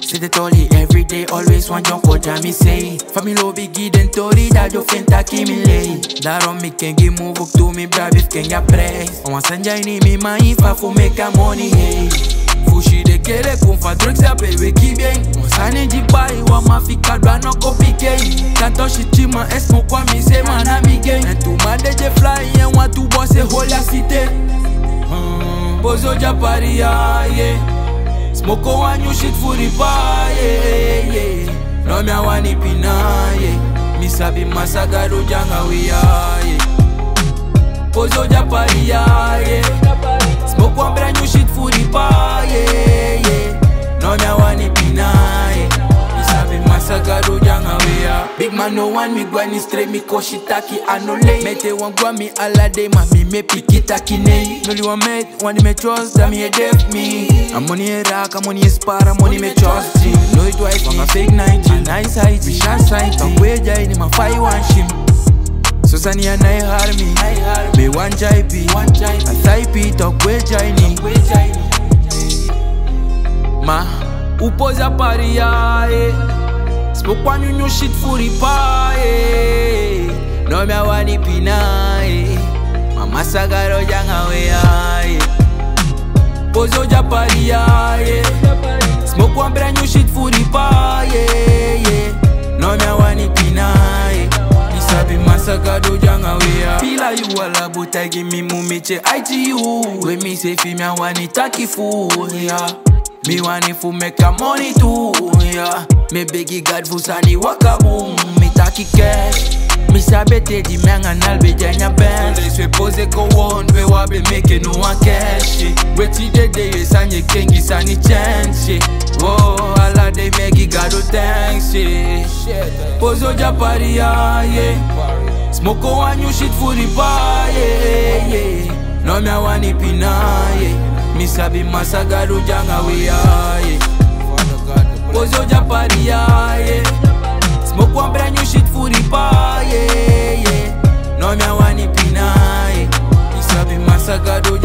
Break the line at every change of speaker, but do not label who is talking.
Say the tolly every day, always want jump for Jamie say. Family low biggie then tori that you fenta kimi lay. Daarom me can give move up to me brave if can ya praise. On sanja ini mi ma ifa for make a money hey. Fushi de kere kun fa drugs ya baby kibien. On sane di buy wa ma fika dwa no copy key. Tanto shitima esmo kwa mi se mana mi gang. And to ma de fly and want to boss a whole la cité. Bozo japari yeah. Smoke one new shit for the bar, yeah. No me wani pina, yeah. Mi sabi masagaro janga we yeah. Pozo japari, yeah. Smoke one brand new shit for the bar, yeah. No me wani pina, yeah. Mi sabi masagaro janga we Big man no one me gwani straight me koshitaki anole. Mete one gwa me all day ma me pikitaki nei. No li one mate one me trust that me a def me. I'm money a rock, I'm money a spar, I'm money me trust him. No it twice from a fake 90, nice height, we shot sight. Talk way jai ni ma fire one shim. So sani a nai har me one jai pi, a thai pi talk way jai ni. Ma upoza pari ya Smoke one new shit for the pie. No me wani pina. Mama sagaro janga we Pozo japari Smoke one brand new shit for the pie. No me wani pina. Isabi masagaro janga we Pila you wala buta give me mumiche ITU. When me say fi me wani taki fu Me wani fu make a money too Me begi God fu sani waka boom. Me taki cash. Me sabe te di menga nalbe janya band. They swe pose go on. We wabe make no one cash. Weti de ye sanye kengi sani chance. Oh ala de megi God o thanks. Pozo japari yeah. Smoke one new shit for the bar yeah. No me wani pina yeah. Mi sabi masagaro janga we Pozo japari yeah. Smoke one brand new shit for the bar yeah. No me wani pina yeah. Mi sabi masagaro